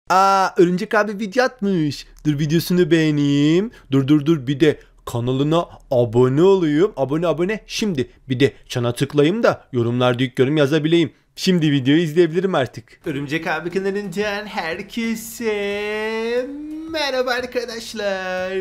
Örümcek abi video atmış. Dur videosunu beğeneyim. Dur bir de kanalına abone olayım. Abone. Şimdi bir de çana tıklayayım da yorumlarda ilk yorum yazabileyim. Şimdi videoyu izleyebilirim artık. Örümcek abi kanalından herkese merhaba arkadaşlar.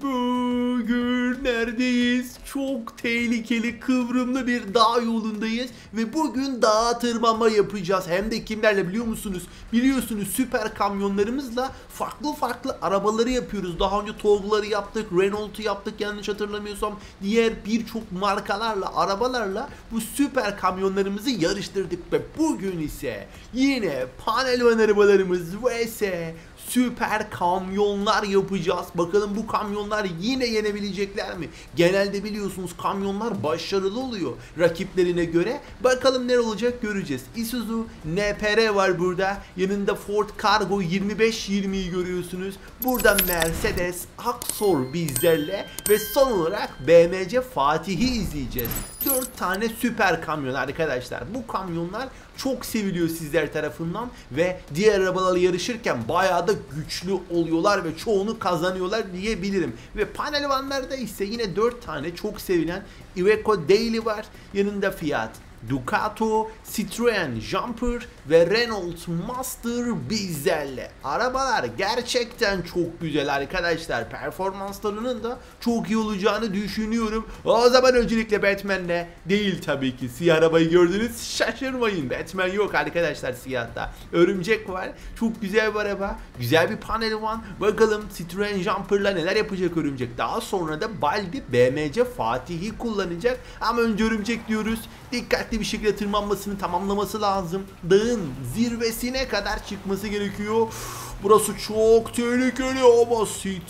Bugün neredeyiz? Çok tehlikeli, kıvrımlı bir dağ yolundayız ve bugün dağa tırmanma yapacağız. Hem de kimlerle biliyor musunuz? Biliyorsunuz süper kamyonlarımızla farklı arabaları yapıyoruz. Daha önce TOG'ları yaptık, Renault'u yaptık yanlış hatırlamıyorsam. Diğer birçok markalarla, arabalarla bu süper kamyonlarımızı yarıştırdık ve bugün ise yine panel van arabalarımız vs süper kamyonlar yapacağız. Bakalım bu kamyonlar yine yenebilecekler mi? Genelde biliyorsunuz kamyonlar başarılı oluyor rakiplerine göre. Bakalım ne olacak göreceğiz. Isuzu NPR var burada. Yanında Ford Cargo 2520'yi görüyorsunuz. Burada Mercedes Axor bizlerle ve son olarak BMC Fatih'i izleyeceğiz. 4 tane süper kamyon arkadaşlar. Bu kamyonlar çok seviliyor sizler tarafından ve diğer arabalarla yarışırken bayağı da güçlü oluyorlar ve çoğunu kazanıyorlar diyebilirim. Ve panel vanlarda ise yine 4 tane çok sevilen Iveco Daily var. Yanında Fiat Ducato, Citroen Jumper ve Renault Master bizlerle. Arabalar gerçekten çok güzel arkadaşlar. Performanslarının da çok iyi olacağını düşünüyorum. O zaman öncelikle Batman'le değil tabii ki. Siyah arabayı gördünüz, şaşırmayın. Batman yok arkadaşlar siyahta. Örümcek var. Çok güzel bir araba. Güzel bir panel van. Bakalım Citroen Jumper'la neler yapacak örümcek. Daha sonra da Baldi BMC Fatih'i kullanacak. Ama önce örümcek diyoruz. Dikkatli bir şekilde tırmanmasını tamamlaması lazım. Dağın zirvesine kadar çıkması gerekiyor. Burası çok tehlikeli ama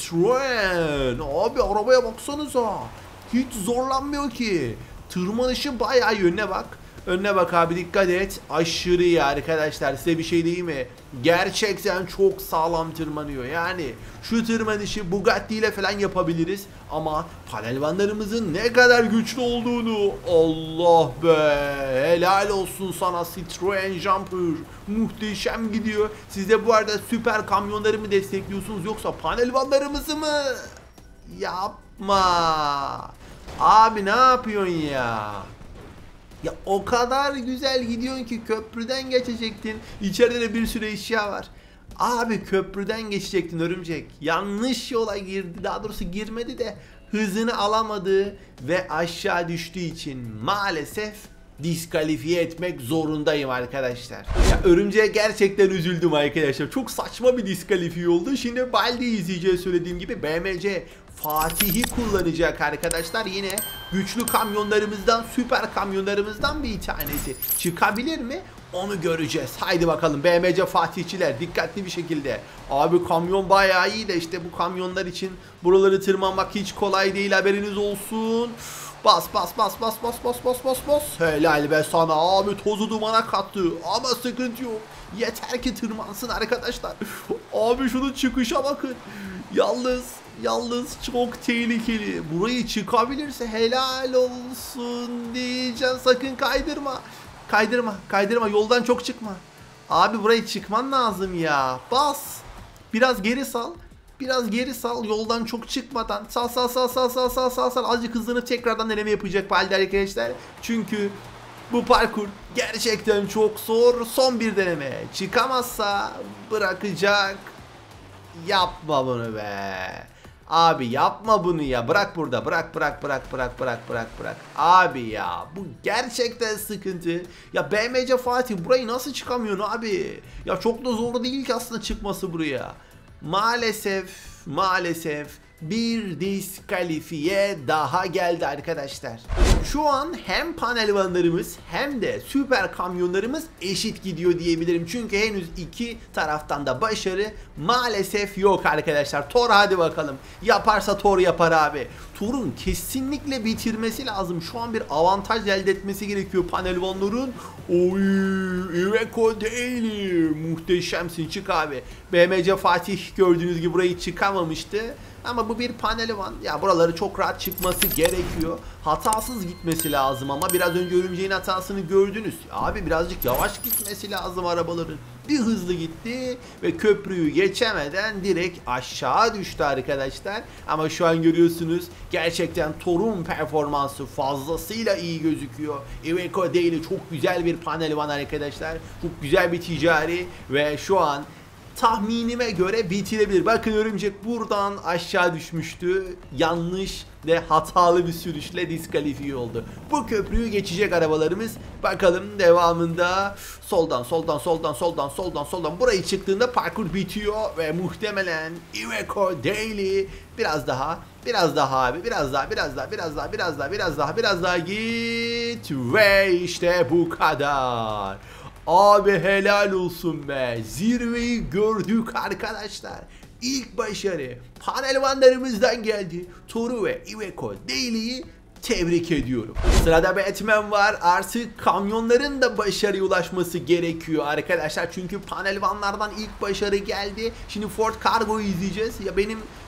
Citroen. Abi arabaya baksanıza. Hiç zorlanmıyor ki. Tırmanışı bayağı iyi. Önüne bak. Önüne bak abi, dikkat et. Aşırı iyi arkadaşlar, size bir şey diyeyim mi? Gerçekten çok sağlam tırmanıyor. Yani şu tırmanışı Bugatti ile falan yapabiliriz. Ama panelvanlarımızın ne kadar güçlü olduğunu, Allah be, helal olsun sana Citroen Jumper. Muhteşem gidiyor. Siz de bu arada süper kamyonları mı destekliyorsunuz yoksa panelvanlarımızı mı? Yapma. Abi ne yapıyorsun ya? Ya o kadar güzel gidiyorsun ki köprüden geçecektin. İçeride de bir sürü eşya var. Abi köprüden geçecektin örümcek. Yanlış yola girdi. Daha doğrusu girmedi de hızını alamadı ve aşağı düştüğü için maalesef diskalifiye etmek zorundayım arkadaşlar. Ya örümceğe gerçekten üzüldüm arkadaşlar. Çok saçma bir diskalifiye oldu. Şimdi Baldi'yi izleyeceğiz, söylediğim gibi BMC Fatih'i kullanacak arkadaşlar. Yine güçlü kamyonlarımızdan, süper kamyonlarımızdan bir tanesi. Çıkabilir mi? Onu göreceğiz. Haydi bakalım BMC Fatihçiler, dikkatli bir şekilde. Abi kamyon bayağı iyi de işte bu kamyonlar için buraları tırmanmak hiç kolay değil, haberiniz olsun. Bas. Helal be sana abi, tozu dumana kattı ama sıkıntı yok. Yeter ki tırmansın arkadaşlar. Abi şunun çıkışa bakın. Yalnız çok tehlikeli. Burayı çıkabilirse helal olsun diyeceğim. Sakın kaydırma. Yoldan çok çıkma. Abi burayı çıkman lazım ya. Bas. Biraz geri sal. Yoldan çok çıkmadan. Sal. Azıcık hızlanıp tekrardan deneme yapacak Baldi arkadaşlar. Çünkü bu parkur gerçekten çok zor. Son bir deneme. Çıkamazsa bırakacak. Yapma bunu be. Abi yapma bunu ya. Bırak burada. Bırak. Abi ya bu gerçekten sıkıntı. Ya BMC Fatih burayı nasıl çıkamıyorsun abi? Ya çok da zor değil ki aslında çıkması buraya. Maalesef bir diskalifiye daha geldi arkadaşlar. Şu an hem panelvanlarımız hem de süper kamyonlarımız eşit gidiyor diyebilirim. Çünkü henüz iki taraftan da başarı maalesef yok arkadaşlar. Thor hadi bakalım. Yaparsa Thor yapar abi. Thor'un kesinlikle bitirmesi lazım. Şu an bir avantaj elde etmesi gerekiyor panelvanların. Oy, Iveco Daily. Muhteşemsin, çık abi. BMC Fatih gördüğünüz gibi burayı çıkamamıştı. Ama bu bir panel van. Ya buraları çok rahat çıkması gerekiyor. Hatasız gitmesi lazım ama biraz önce örümceğin hatasını gördünüz. Abi birazcık yavaş gitmesi lazım arabaların. bir hızlı gitti ve köprüyü geçemeden direkt aşağı düştü arkadaşlar. Ama şu an görüyorsunuz gerçekten Thor'un performansı fazlasıyla iyi gözüküyor. Iveco Daily çok güzel bir panelvan arkadaşlar. Çok güzel bir ticari ve şu an tahminime göre bitirebilir. Bakın örümcek buradan aşağı düşmüştü. Yanlış ve hatalı bir sürüşle diskalifiye oldu. Bu köprüyü geçecek arabalarımız. Bakalım devamında soldan burayı çıktığında parkur bitiyor ve muhtemelen Iveco Daily biraz daha abi biraz daha git ve işte bu kadar. Abi helal olsun be. Zirveyi gördük arkadaşlar. İlk başarı panelvanlarımızdan geldi. Thor'u ve Iveco Daily'yi tebrik ediyorum. Sırada Batman var. Artık kamyonların da başarıya ulaşması gerekiyor arkadaşlar. Çünkü panelvanlardan ilk başarı geldi. Şimdi Ford Cargo'yu izleyeceğiz. Ya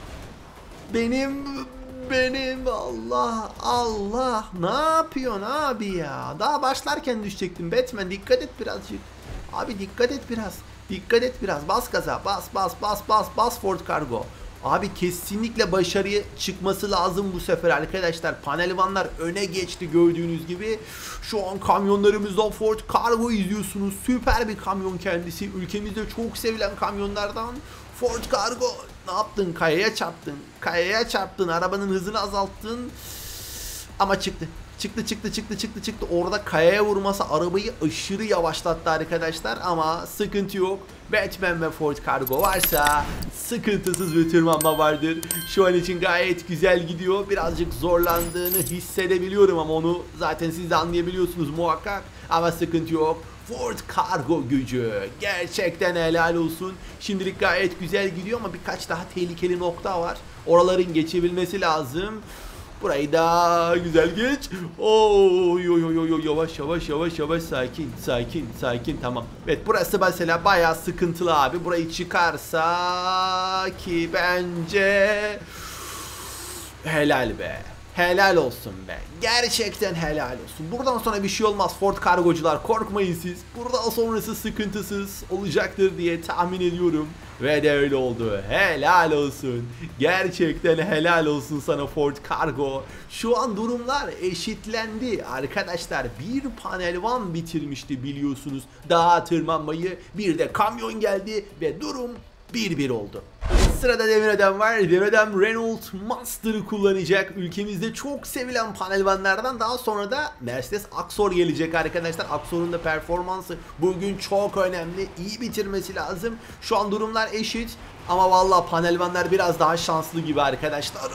benim Allah ne yapıyorsun abi ya? Daha başlarken düşecektim Batman, dikkat et birazcık. Abi dikkat et biraz. Bas gaza, bas Ford Cargo. Abi kesinlikle başarıya çıkması lazım bu sefer arkadaşlar. Panelvanlar öne geçti gördüğünüz gibi. Şu an kamyonlarımızda Ford Cargo izliyorsunuz. Süper bir kamyon kendisi. Ülkemizde çok sevilen kamyonlardan. Ford Cargo ne yaptın? Kayaya çarptın. Arabanın hızını azalttın. Ama çıktı. Orada kayaya vurması arabayı aşırı yavaşlattı arkadaşlar. Ama sıkıntı yok. Batman ve Ford Cargo varsa sıkıntısız bir tırmanma vardır. Şu an için gayet güzel gidiyor. Birazcık zorlandığını hissedebiliyorum ama onu zaten siz de anlayabiliyorsunuz muhakkak. Ama sıkıntı yok. Ford Cargo gücü. Gerçekten helal olsun. Şimdilik gayet güzel gidiyor ama birkaç daha tehlikeli nokta var. Oraların geçebilmesi lazım. Burayı da güzel geç. Yavaş sakin tamam. Evet burası mesela bayağı sıkıntılı abi. Burayı çıkarsa ki bence helal be. Helal olsun be. Gerçekten helal olsun. Buradan sonra bir şey olmaz Ford Kargocular. Korkmayın siz. Buradan sonrası sıkıntısız olacaktır diye tahmin ediyorum. Ve de öyle oldu. Helal olsun. Gerçekten helal olsun sana Ford Cargo. Şu an durumlar eşitlendi. Arkadaşlar bir panelvan bitirmişti biliyorsunuz. Daha tırmanmayı. Bir de kamyon geldi ve durum 1-1 oldu. Sırada Demir Adam var. Demir Adam Renault Master'ı kullanacak. Ülkemizde çok sevilen panelvanlardan daha sonra da Mercedes Axor gelecek arkadaşlar. Axor'un da performansı bugün çok önemli. İyi bitirmesi lazım. Şu an durumlar eşit. Ama vallahi panelvanlar biraz daha şanslı gibi arkadaşlar.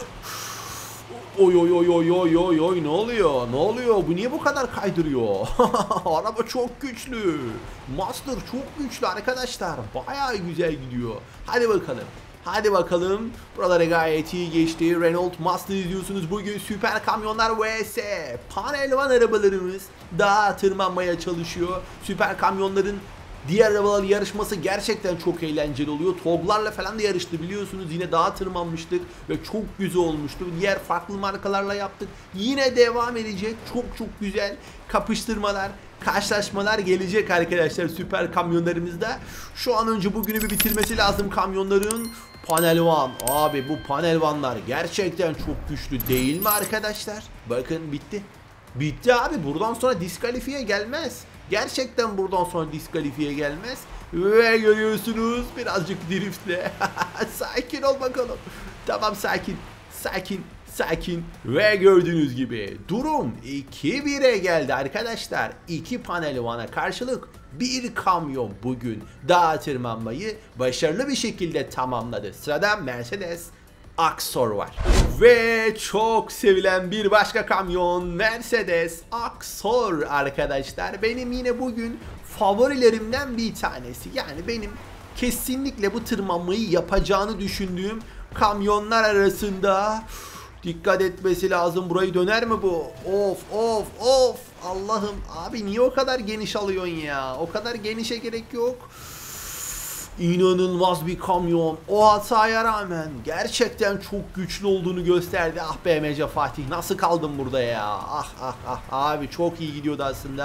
Oy ne oluyor? Bu niye bu kadar kaydırıyor? Araba çok güçlü. Master çok güçlü arkadaşlar. Bayağı güzel gidiyor. Hadi bakalım. Buraları gayet iyi geçti. Renault Master izliyorsunuz. Bugün süper kamyonlar vs. Panelvan arabalarımız daha tırmanmaya çalışıyor. Süper kamyonların diğer arabalarla yarışması gerçekten çok eğlenceli oluyor. TOG'larla falan da yarıştı biliyorsunuz. Yine dağa tırmanmıştık ve çok güzel olmuştu. Diğer farklı markalarla yaptık. Yine devam edecek. Çok güzel kapıştırmalar, karşılaşmalar gelecek arkadaşlar süper kamyonlarımızda. Şu an önce bugünü bir bitirmesi lazım kamyonların. Panelvan. Abi bu panelvanlar gerçekten çok güçlü değil mi arkadaşlar? Bakın bitti. Bitti abi. Buradan sonra diskalifiye gelmez. Gerçekten buradan sonra diskalifiye gelmez. Ve görüyorsunuz birazcık driftle. Sakin ol bakalım. Tamam sakin. Ve gördüğünüz gibi durum 2-1'e geldi arkadaşlar. 2 panelvana karşılık bir kamyon bugün dağa tırmanmayı başarılı bir şekilde tamamladı. Sırada Mercedes Axor var. Ve çok sevilen bir başka kamyon Mercedes Axor arkadaşlar. Benim yine bugün favorilerimden bir tanesi. Yani benim kesinlikle bu tırmanmayı yapacağını düşündüğüm kamyonlar arasında. Dikkat etmesi lazım. Burayı döner mi bu? Of. Allah'ım. Abi niye o kadar geniş alıyorsun ya? O kadar genişe gerek yok. İnanılmaz bir kamyon. O hataya rağmen gerçekten çok güçlü olduğunu gösterdi. Ah be Emece Fatih, nasıl kaldın burada ya? Ah abi çok iyi gidiyordu aslında.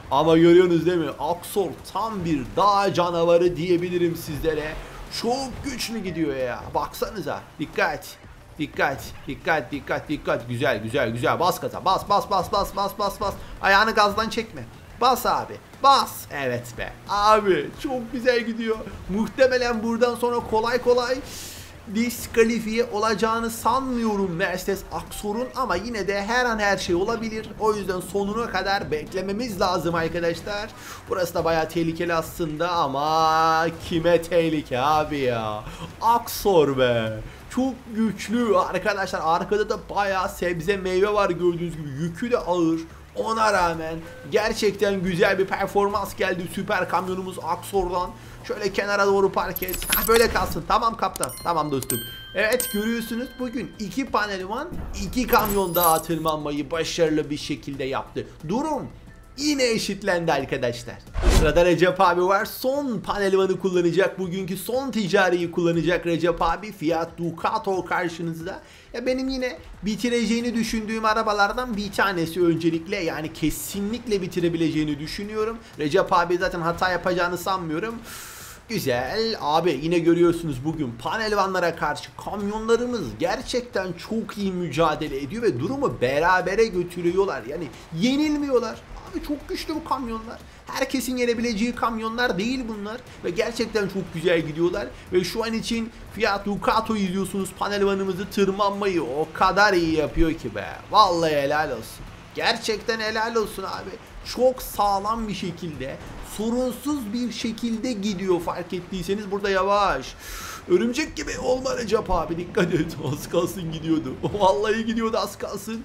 Ama görüyorsunuz değil mi? Aksor tam bir dağ canavarı diyebilirim sizlere. Çok güçlü gidiyor ya. Baksanıza. Dikkat. Dikkat, dikkat, dikkat, dikkat. Güzel, güzel, güzel. Bas gaza. Bas, bas, bas, bas, bas, bas, bas. Ayağını gazdan çekme. Bas abi. Bas. Evet be. Abi çok güzel gidiyor. Muhtemelen buradan sonra kolay kolay diskalifiye olacağını sanmıyorum Mercedes Aksor'un, ama yine de her an her şey olabilir. O yüzden sonuna kadar beklememiz lazım arkadaşlar. Burası da bayağı tehlikeli aslında ama kime tehlike abi ya? Aksor be. Çok güçlü arkadaşlar. Arkada da bayağı sebze meyve var gördüğünüz gibi. Yükü de ağır. Ona rağmen gerçekten güzel bir performans geldi süper kamyonumuz Aksor'dan. Şöyle kenara doğru park et. Böyle kalsın. Tamam kaptan. Tamam dostum. Evet, görüyorsunuz bugün 2 panelman 2 kamyon daha tırmanmayı başarılı bir şekilde yaptı. Durum yine eşitlendi arkadaşlar. Sırada Recep abi var. Son panelmanı kullanacak. Bugünkü son ticariyi kullanacak Recep abi. Fiat Ducato karşınızda. Ya benim yine bitireceğini düşündüğüm arabalardan bir tanesi öncelikle. Yani kesinlikle bitirebileceğini düşünüyorum. Recep abi zaten hata yapacağını sanmıyorum. Güzel abi, yine görüyorsunuz bugün panelvanlara karşı kamyonlarımız gerçekten çok iyi mücadele ediyor ve durumu berabere götürüyorlar. Yani yenilmiyorlar. Abi çok güçlü bu kamyonlar. Herkesin yenebileceği kamyonlar değil bunlar ve gerçekten çok güzel gidiyorlar. Ve şu an için Fiat Ducato izliyorsunuz, panelvanımızı tırmanmayı o kadar iyi yapıyor ki be. Vallahi helal olsun. Gerçekten helal olsun abi. Çok sağlam bir şekilde, sorunsuz bir şekilde gidiyor, fark ettiyseniz. Burada yavaş. Örümcek gibi olma Recep abi, dikkat et. Az kalsın gidiyordu. Vallahi gidiyordu az kalsın.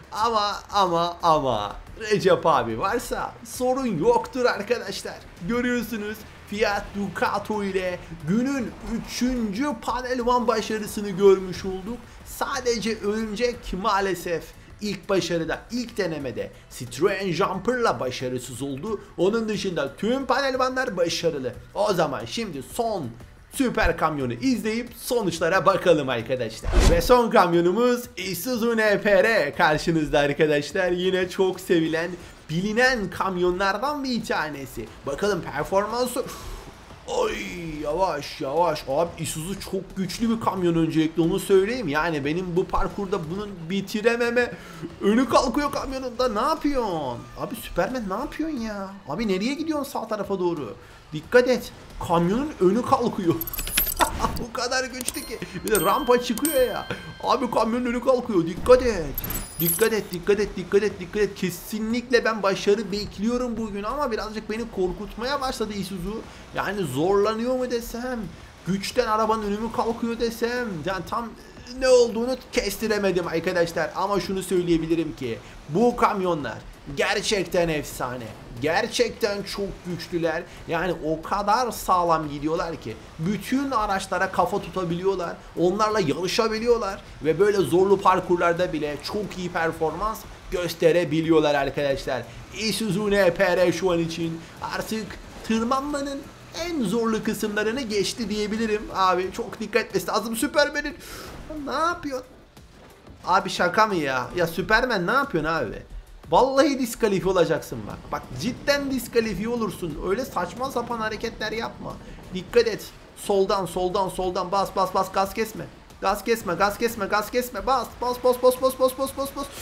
Ama Recep abi varsa sorun yoktur arkadaşlar. Görüyorsunuz Fiat Ducato ile günün 3. panelvan başarısını görmüş olduk. Sadece örümcek maalesef İlk başarıda, ilk denemede Citroen Jumper'la başarısız oldu. Onun dışında tüm panelvanlar başarılı. O zaman şimdi son süper kamyonu izleyip sonuçlara bakalım arkadaşlar. Ve son kamyonumuz Isuzu NPR karşınızda arkadaşlar. Yine çok sevilen, bilinen kamyonlardan bir tanesi. Bakalım performansı. Oy, yavaş yavaş abi, Isuzu çok güçlü bir kamyon, öncelikle onu söyleyeyim. Yani benim bu parkurda bunun bitirememe, önü kalkıyor kamyonunda. Ne yapıyorsun abi, Süpermen, ne yapıyorsun ya abi, nereye gidiyorsun sağ tarafa doğru? Dikkat et, kamyonun önü kalkıyor. Bu kadar güçlü ki bir de rampa çıkıyor ya abi, kamyonun önü kalkıyor. Dikkat et, dikkat et, dikkat et, dikkat et, dikkat et. Kesinlikle ben başarı bekliyorum bugün ama birazcık beni korkutmaya başladı Isuzu. Yani zorlanıyor mu desem, güçten arabanın önü mü kalkıyor desem, yani tam ne olduğunu kestiremedim arkadaşlar. Ama şunu söyleyebilirim ki bu kamyonlar gerçekten efsane. Gerçekten çok güçlüler. Yani o kadar sağlam gidiyorlar ki bütün araçlara kafa tutabiliyorlar. Onlarla yarışabiliyorlar ve böyle zorlu parkurlarda bile çok iyi performans gösterebiliyorlar arkadaşlar. Isuzu NPR şu an için artık tırmanmanın en zorlu kısımlarını geçti diyebilirim. Abi çok dikkat etmesi lazım Süpermen'in. Ne yapıyorsun? Abi şaka mı ya? Ya Süpermen ne yapıyorsun abi? Vallahi diskalifiye olacaksın bak. Bak cidden diskalifiye olursun. Öyle saçma sapan hareketler yapma. Dikkat et. Soldan soldan soldan bas bas bas, gaz kesme. Gaz kesme, gaz kesme, gaz kesme. Bas bas bas bas bas bas bas bas bas.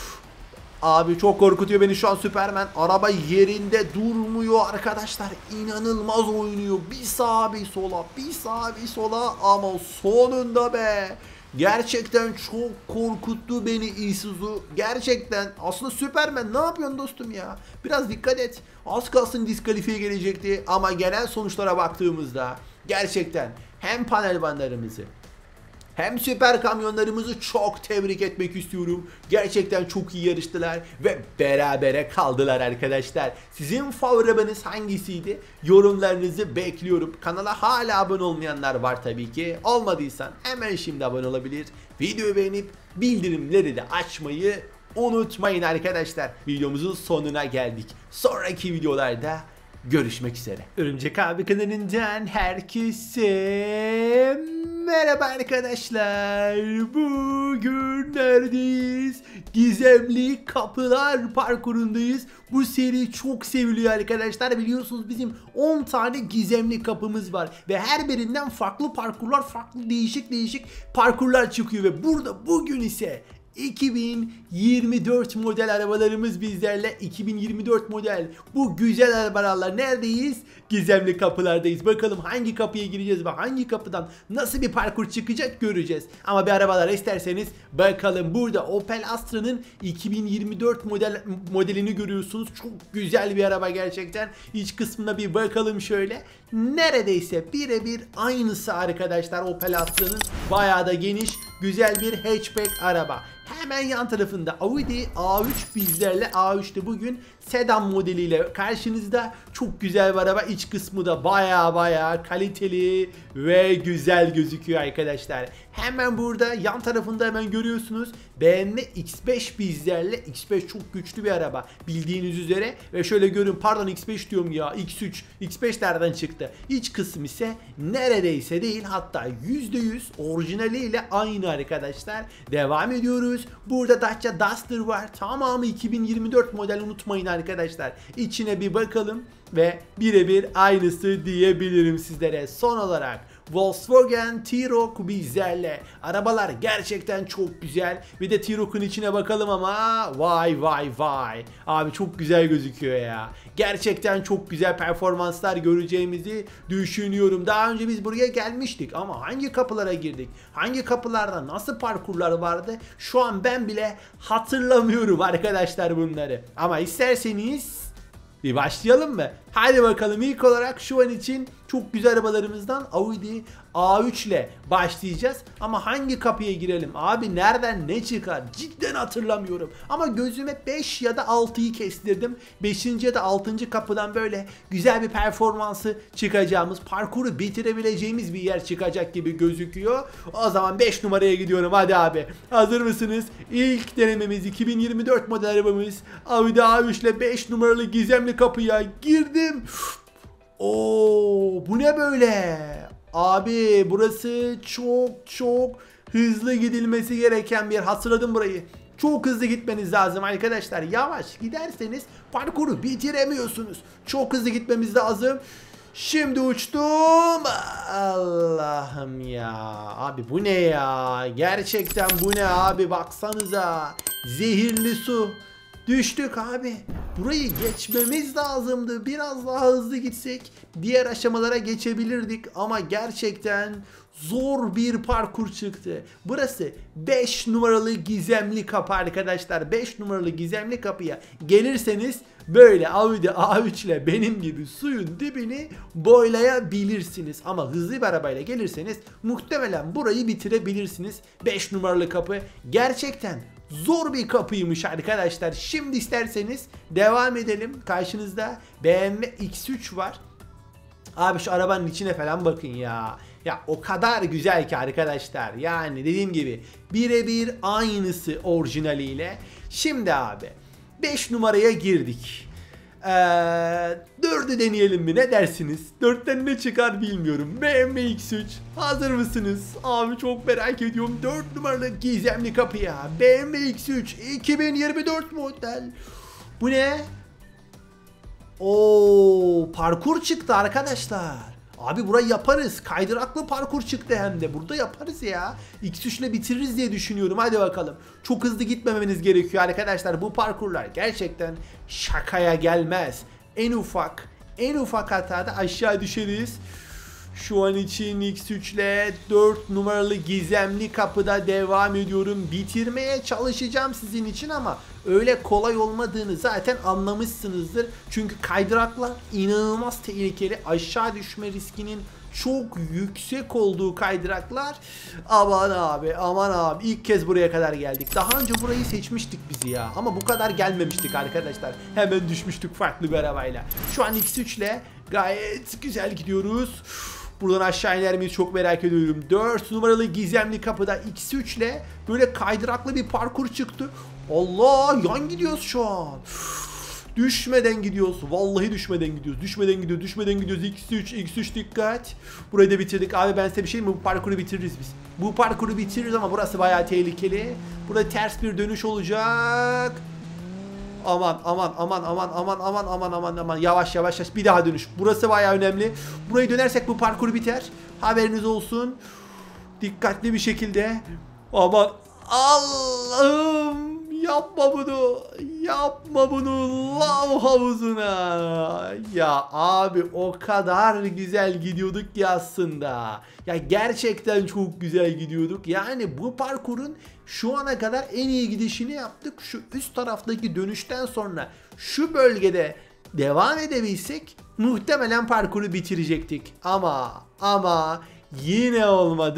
Abi çok korkutuyor beni şu an Süpermen. Araba yerinde durmuyor arkadaşlar. İnanılmaz oynuyor. Bir sağa bir sola, bir sağa bir sola ama sonunda be. Gerçekten çok korkuttu beni Isuzu. Gerçekten. Aslında Süpermen ne yapıyorsun dostum ya? Biraz dikkat et. Az kalsın diskalifiye gelecekti ama genel sonuçlara baktığımızda gerçekten hem panelvanlarımızı hem süper kamyonlarımızı çok tebrik etmek istiyorum. Gerçekten çok iyi yarıştılar ve berabere kaldılar arkadaşlar. Sizin favori arabanız hangisiydi? Yorumlarınızı bekliyorum. Kanala hala abone olmayanlar var tabii ki. Olmadıysan hemen şimdi abone olabilir. Videoyu beğenip bildirimleri de açmayı unutmayın arkadaşlar. Videomuzun sonuna geldik. Sonraki videolarda görüşmek üzere. Örümcek abi kanalından herkese merhaba. Merhaba arkadaşlar. Bugün neredeyiz? Gizemli Kapılar parkurundayız. Bu seri çok seviliyor arkadaşlar. Biliyorsunuz bizim 10 tane gizemli kapımız var. Ve her birinden farklı parkurlar, farklı değişik parkurlar çıkıyor. Ve burada bugün ise 2024 model arabalarımız bizlerle. 2024 model bu güzel arabalarla neredeyiz? Gizemli kapılardayız. Bakalım hangi kapıya gireceğiz ve hangi kapıdan nasıl bir parkur çıkacak göreceğiz. Ama bir arabalar isterseniz bakalım. Burada Opel Astra'nın 2024 modelini görüyorsunuz. Çok güzel bir araba gerçekten. İç kısmına bir bakalım şöyle. Neredeyse birebir aynısı arkadaşlar Opel Astra'nın. Bayağı da geniş, güzel bir hatchback araba. Hemen yan tarafında Audi A3 bizlerle. A3'te bugün sedan modeliyle karşınızda. Çok güzel bir araba. İç kısmı da baya kaliteli ve güzel gözüküyor arkadaşlar. Hemen burada yan tarafında hemen görüyorsunuz BMW X5 bizlerle. X5 çok güçlü bir araba bildiğiniz üzere. Ve şöyle görün, pardon X5 diyorum ya, X3. X5 nereden çıktı? İç kısım ise neredeyse değil, hatta %100 orijinaliyle aynı arkadaşlar. Devam ediyoruz. Burada Dacia Duster var. Tamamı 2024 model, unutmayın arkadaşlar. İçine bir bakalım ve birebir aynısı diyebilirim sizlere. Son olarak Volkswagen T-Roc bizlerle. Arabalar gerçekten çok güzel. Bir de T-Roc'un içine bakalım ama vay. Abi çok güzel gözüküyor ya. Gerçekten çok güzel performanslar göreceğimizi düşünüyorum. Daha önce biz buraya gelmiştik ama hangi kapılara girdik? Hangi kapılarda nasıl parkurlar vardı? Şu an ben bile hatırlamıyorum arkadaşlar bunları. Ama isterseniz bir başlayalım mı? Hadi bakalım, ilk olarak şu an için çok güzel arabalarımızdan Audi A3 ile başlayacağız. Ama hangi kapıya girelim? Abi nereden ne çıkar? Cidden hatırlamıyorum. Ama gözüme 5 ya da 6'yı kestirdim. 5. ya da 6. kapıdan böyle güzel bir performansı çıkacağımız, parkuru bitirebileceğimiz bir yer çıkacak gibi gözüküyor. O zaman 5 numaraya gidiyorum. Hadi abi. Hazır mısınız? İlk denememiz 2024 model arabamız Audi A3 ile 5 numaralı gizemli kapıya girdim. Oo, bu ne böyle? Abi burası çok hızlı gidilmesi gereken bir yer. Hatırladım burayı. Çok hızlı gitmeniz lazım arkadaşlar. Yavaş giderseniz parkuru bitiremiyorsunuz. Çok hızlı gitmemiz lazım. Şimdi uçtum. Allah'ım ya. Abi bu ne ya? Gerçekten bu ne abi? Baksanıza. Zehirli su. Düştük abi. Burayı geçmemiz lazımdı. Biraz daha hızlı gitsek diğer aşamalara geçebilirdik. Ama gerçekten zor bir parkur çıktı. Burası 5 numaralı gizemli kapı arkadaşlar. 5 numaralı gizemli kapıya gelirseniz böyle Audi A3 ile benim gibi suyun dibini boylayabilirsiniz. Ama hızlı bir arabayla gelirseniz muhtemelen burayı bitirebilirsiniz. 5 numaralı kapı gerçekten zor bir kapıymış arkadaşlar. Şimdi isterseniz devam edelim. Karşınızda BMW X3 var. Abi şu arabanın içine falan bakın ya. Ya o kadar güzel ki arkadaşlar. Yani dediğim gibi birebir aynısı orijinaliyle. Şimdi abi 5 numaraya girdik. 4'ü deneyelim mi, ne dersiniz? 4'ten ne çıkar bilmiyorum. BMW X3 hazır mısınız? Abi çok merak ediyorum. 4 numaralı gizemli kapıya BMW X3 2024 model. Bu ne? Oo, parkur çıktı arkadaşlar. Abi burayı yaparız. Kaydıraklı parkur çıktı hem de. Burada yaparız ya. X3 ile bitiririz diye düşünüyorum. Hadi bakalım. Çok hızlı gitmemeniz gerekiyor arkadaşlar. Bu parkurlar gerçekten şakaya gelmez. En ufak hatada aşağı düşeriz. Şu an için X3 ile 4 numaralı gizemli kapıda devam ediyorum. Bitirmeye çalışacağım sizin için ama öyle kolay olmadığını zaten anlamışsınızdır. Çünkü kaydıraklar inanılmaz tehlikeli. Aşağı düşme riskinin çok yüksek olduğu kaydıraklar. Aman abi ilk kez buraya kadar geldik. Daha önce burayı seçmiştik bizi ya. Ama bu kadar gelmemiştik arkadaşlar. Hemen düşmüştük farklı bir arabayla. Şu an X3 ile gayet güzel gidiyoruz. Buradan aşağı iner miyiz çok merak ediyorum. 4 numaralı gizemli kapıda X3 ile böyle kaydıraklı bir parkur çıktı. Allah, yan gidiyoruz şu an. Düşmeden gidiyoruz. Vallahi düşmeden gidiyoruz. Düşmeden gidiyoruz. X3 dikkat. Burayı da bitirdik. Abi ben size bir şey mi? Bu parkuru bitiririz biz. Bu parkuru bitiririz ama burası bayağı tehlikeli. Burada ters bir dönüş olacak. Aman. Yavaş. Bir daha dönüş. Burası bayağı önemli. Burayı dönersek bu parkur biter. Haberiniz olsun. Dikkatli bir şekilde. Aman Allah'ım. Yapma bunu lav havuzuna. Ya abi o kadar güzel gidiyorduk ki aslında. Ya gerçekten çok güzel gidiyorduk. Yani bu parkurun şu ana kadar en iyi gidişini yaptık. Şu üst taraftaki dönüşten sonra şu bölgede devam edebilsek muhtemelen parkuru bitirecektik. Ama yine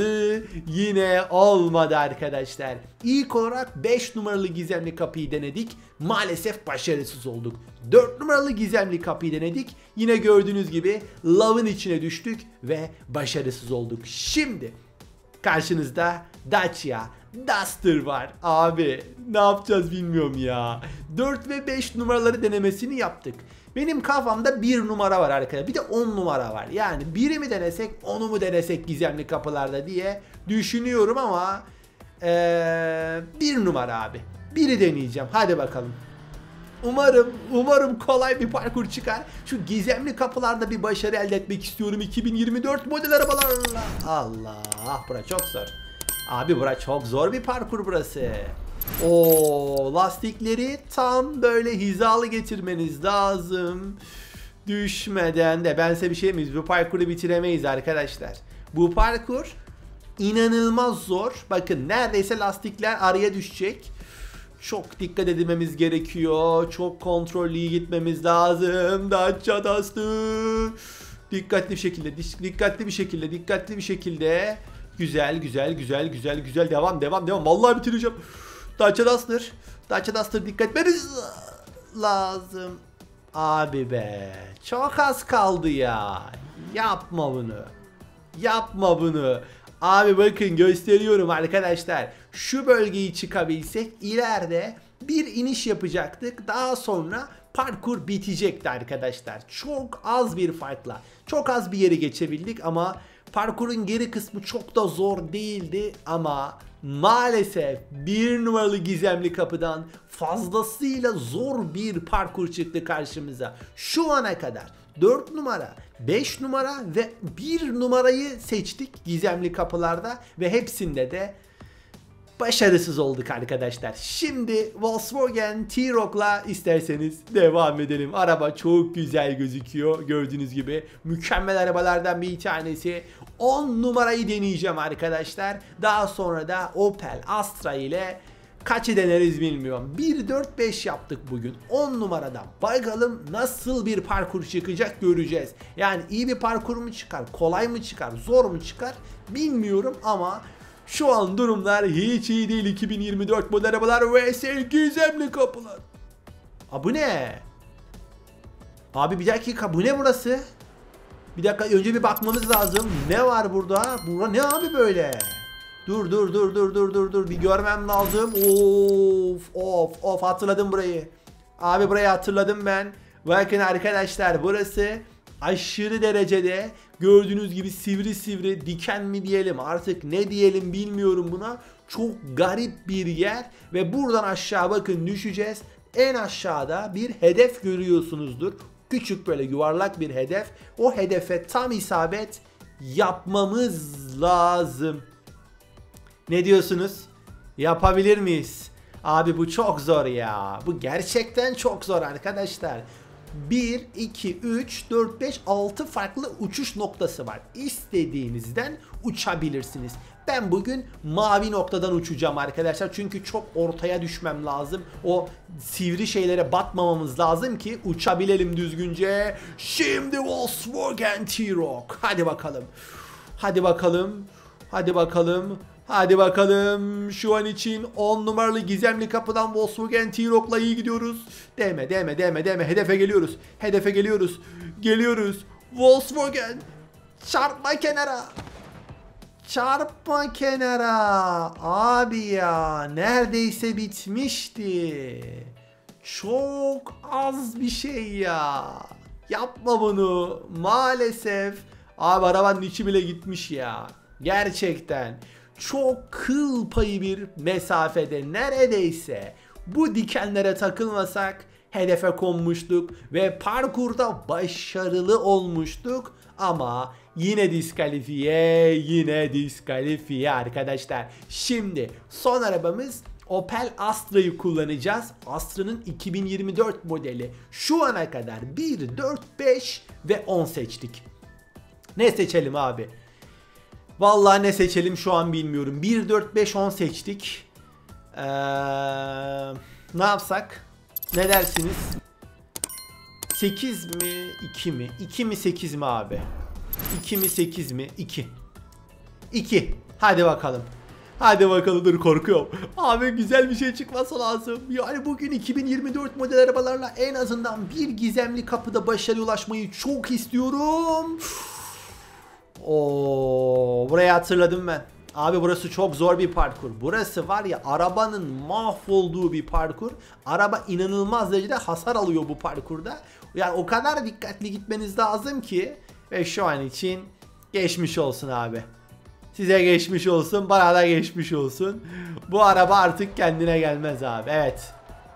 olmadı arkadaşlar. İlk olarak 5 numaralı gizemli kapıyı denedik. Maalesef başarısız olduk. 4 numaralı gizemli kapıyı denedik. Yine gördüğünüz gibi lavın içine düştük ve başarısız olduk. Şimdi karşınızda Dacia Duster var. Abi ne yapacağız bilmiyorum ya. 4 ve 5 numaraları denemesini yaptık. Benim kafamda 1 numara var arkadaşlar. Bir de 10 numara var. Yani 1'i mi denesek 10'u mu denesek gizemli kapılarda diye düşünüyorum ama 1 numara abi. 1'i deneyeceğim. Hadi bakalım. Umarım kolay bir parkur çıkar. Şu gizemli kapılarda bir başarı elde etmek istiyorum 2024 model arabalarla. Allah, bura çok zor. Abi bura çok zor bir parkur burası. O lastikleri tam böyle hizalı getirmeniz lazım. Düşmeden de ben size bir şey mi? Bu parkuru bitiremeyiz arkadaşlar. Bu parkur inanılmaz zor. Bakın neredeyse lastikler araya düşecek. Çok dikkat edilmemiz gerekiyor. Çok kontrollü gitmemiz lazım. Dacia Duster. Dikkatli bir şekilde. Güzel. Devam. Vallahi bitireceğim. Dacia Duster dikkat etmemiz lazım. Abi be. Çok az kaldı ya. Yapma bunu. Abi bakın gösteriyorum arkadaşlar. Şu bölgeyi çıkabilsek ileride bir iniş yapacaktık. Daha sonra parkur bitecekti arkadaşlar. Çok az bir farkla. Çok az bir yeri geçebildik ama parkurun geri kısmı çok da zor değildi ama maalesef 1 numaralı gizemli kapıdan fazlasıyla zor bir parkur çıktı karşımıza. Şu ana kadar 4 numara, 5 numara ve 1 numarayı seçtik gizemli kapılarda ve hepsinde de başarısız olduk arkadaşlar. Şimdi Volkswagen T-Roc'la isterseniz devam edelim. Araba çok güzel gözüküyor. Gördüğünüz gibi mükemmel arabalardan bir tanesi. 10 numarayı deneyeceğim arkadaşlar. Daha sonra da Opel Astra ile kaçı deneriz bilmiyorum. 1-4-5 yaptık bugün. 10 numaradan. Bakalım nasıl bir parkur çıkacak göreceğiz. Yani iyi bir parkur mu çıkar? Kolay mı çıkar? Zor mu çıkar? Bilmiyorum ama şu an durumlar hiç iyi değil. 2024 model arabalar vs gizemli kapılar. Aa, bu ne? Abi bir dakika, bu ne burası? Bir dakika, önce bir bakmamız lazım. Ne var burada? Burada ne abi böyle? Dur. Bir görmem lazım. Of hatırladım burayı. Abi burayı hatırladım ben. Bakın arkadaşlar, burası aşırı derecede gördüğünüz gibi sivri diken mi diyelim artık ne diyelim bilmiyorum buna. Çok garip bir yer ve buradan aşağı bakın düşeceğiz. En aşağıda bir hedef görüyorsunuzdur. Küçük böyle yuvarlak bir hedef. O hedefe tam isabet yapmamız lazım. Ne diyorsunuz? Yapabilir miyiz? Abi bu çok zor ya. Bu gerçekten çok zor arkadaşlar. 1, 2, 3, 4, 5, 6 farklı uçuş noktası var. İstediğinizden uçabilirsiniz. Ben bugün mavi noktadan uçacağım arkadaşlar. Çünkü çok ortaya düşmem lazım. O sivri şeylere batmamamız lazım ki uçabilelim düzgünce. Şimdi Volkswagen T-Roc. Hadi bakalım. Şu an için 10 numaralı gizemli kapıdan Volkswagen T-Roc'la iyi gidiyoruz. Deme. Hedefe geliyoruz. Volkswagen. Çarpma kenara. Abi ya neredeyse bitmişti. Çok az bir şey ya. Yapma bunu. Maalesef. Abi arabanın içi bile gitmiş ya. Gerçekten. Çok kıl payı bir mesafede neredeyse bu dikenlere takılmasak hedefe konmuştuk ve parkurda başarılı olmuştuk ama yine diskalifiye arkadaşlar. Şimdi son arabamız Opel Astra'yı kullanacağız. Astra'nın 2024 modeli. Şu ana kadar 1, 4, 5 ve 10 seçtik. Ne seçelim abi? Vallahi ne seçelim şu an bilmiyorum. 1, 4, 5, 10 seçtik. Ne yapsak? Ne dersiniz? 8 mi 2 mi? 2 mi 8 mi abi? 2 mi 8 mi? 2. 2. Hadi bakalım. Hadi bakalım, dur korkuyorum. Abi güzel bir şey çıkması lazım. Yani bugün 2024 model arabalarla en azından bir gizemli kapıda başarıya ulaşmayı çok istiyorum. Burayı hatırladım ben. Abi burası çok zor bir parkur. Burası var ya arabanın mahvolduğu bir parkur. Araba inanılmaz derecede hasar alıyor bu parkurda. Yani o kadar dikkatli gitmeniz lazım ki. Ve şu an için geçmiş olsun abi. Size geçmiş olsun, bana da geçmiş olsun. Bu araba artık kendine gelmez abi. Evet.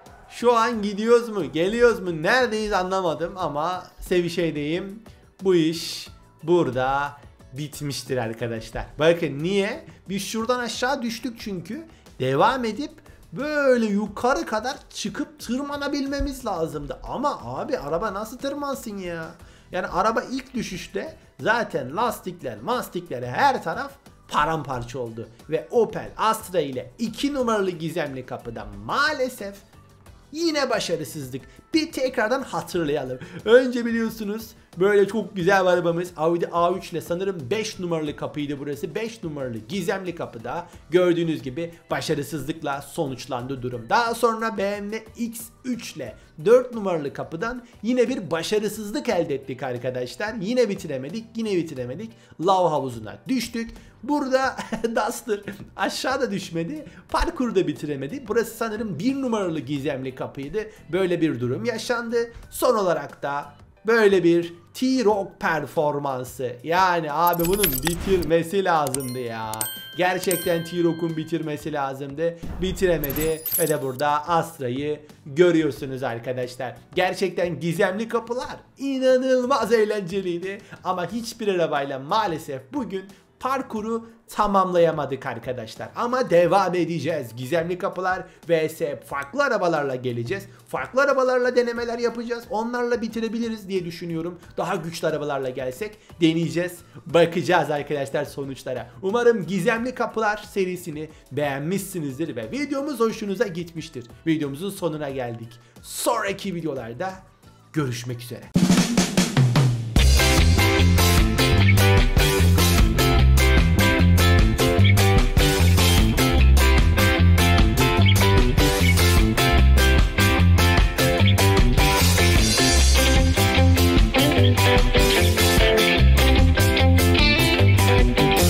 Şu an gidiyoruz mu, geliyoruz mu, neredeyiz anlamadım ama sevişeydeyim. Bu iş burada bitmiştir arkadaşlar. Bakın niye? Biz şuradan aşağı düştük çünkü. Devam edip böyle yukarı kadar çıkıp tırmanabilmemiz lazımdı. Ama abi araba nasıl tırmansın ya? Yani araba ilk düşüşte zaten lastikler her taraf paramparça oldu. Ve Opel Astra ile 2 numaralı gizemli kapıda maalesef yine başarısızlık. Bir tekrardan hatırlayalım. Önce biliyorsunuz böyle çok güzel bir arabamız Audi A3 ile sanırım 5 numaralı kapıydı burası. 5 numaralı gizemli kapıda gördüğünüz gibi başarısızlıkla sonuçlandı durum. Daha sonra BMW X3 ile 4 numaralı kapıdan yine bir başarısızlık elde ettik arkadaşlar. Yine bitiremedik. Lav havuzuna düştük. Burada Duster aşağıda düşmedi. Parkurda bitiremedi. Burası sanırım 1 numaralı gizemli kapıydı. Böyle bir durum yaşandı. Son olarak da böyle bir T-Roc performansı. Yani abi bunun bitirmesi lazımdı ya. Gerçekten T-Roc'un bitirmesi lazımdı. Bitiremedi ve de burada Astra'yı görüyorsunuz arkadaşlar. Gerçekten gizemli kapılar inanılmaz eğlenceliydi. Ama hiçbir arabayla maalesef bugün parkuru tamamlayamadık arkadaşlar. Ama devam edeceğiz. Gizemli kapılar vs farklı arabalarla geleceğiz. Farklı arabalarla denemeler yapacağız. Onlarla bitirebiliriz diye düşünüyorum. Daha güçlü arabalarla gelsek deneyeceğiz. Bakacağız arkadaşlar sonuçlara. Umarım gizemli kapılar serisini beğenmişsinizdir ve videomuz hoşunuza gitmiştir. Videomuzun sonuna geldik. Sonraki videolarda görüşmek üzere.